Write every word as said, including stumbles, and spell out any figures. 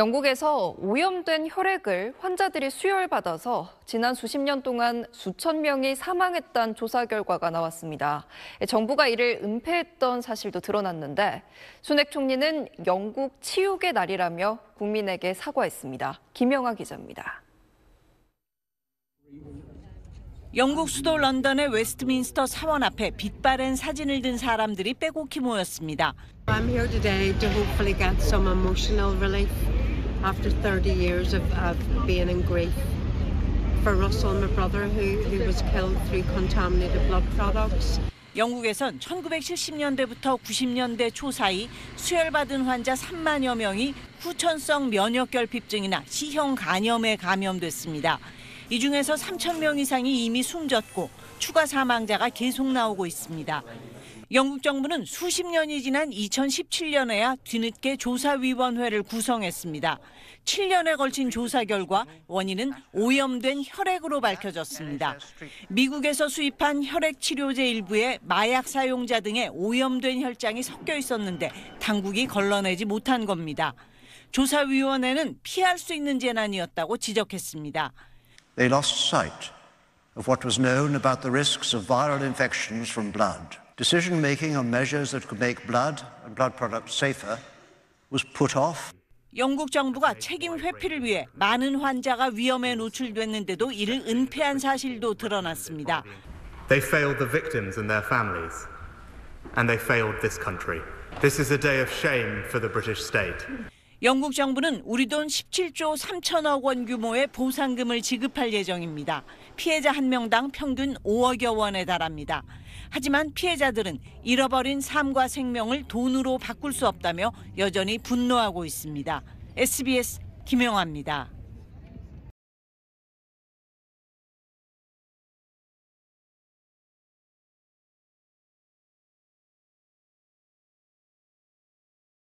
영국에서 오염된 혈액을 환자들이 수혈받아서 지난 수십 년 동안 수천 명이 사망했다는 조사 결과가 나왔습니다. 정부가 이를 은폐했던 사실도 드러났는데 수낙 총리는 영국 치욕의 날이라며 국민에게 사과했습니다. 김영하 기자입니다. 영국 수도 런던의 웨스트민스터 사원 앞에 빛바랜 사진을 든 사람들이 빼곡히 모였습니다. I'm here today to hopefully get some emotional relief after thirty years of, of being in grief for Russell, my brother, who, who was killed through contaminated blood products. 영국에선 천구백칠십 년대부터 구십 년대 초 사이 수혈받은 환자 삼만여 명이 후천성 면역결핍증이나 C형 간염에 감염됐습니다. 이 중에서 삼천 명 이상이 이미 숨졌고 추가 사망자가 계속 나오고 있습니다. 영국 정부는 수십 년이 지난 이천십칠 년에야 뒤늦게 조사위원회를 구성했습니다. 칠 년에 걸친 조사 결과 원인은 오염된 혈액으로 밝혀졌습니다. 미국에서 수입한 혈액 치료제 일부에 마약 사용자 등의 오염된 혈장이 섞여 있었는데 당국이 걸러내지 못한 겁니다. 조사위원회는 피할 수 있는 재난이었다고 지적했습니다. They lost sight of what was known about the risks of viral infections from blood. Decision-making on measures that could make blood and blood products safer was put off. 영국 정부가 책임 회피를 위해 많은 환자가 위험에 노출됐는데도 이를 은폐한 사실도 드러났습니다. They failed the victims and their families, and they failed this country. This is a day of shame for the British state. 영국 정부는 우리 돈 십칠조 삼천억 원 규모의 보상금을 지급할 예정입니다. 피해자 한 명당 평균 오억여 원에 달합니다. 하지만 피해자들은 잃어버린 삶과 생명을 돈으로 바꿀 수 없다며 여전히 분노하고 있습니다. 에스비에스 김영하입니다.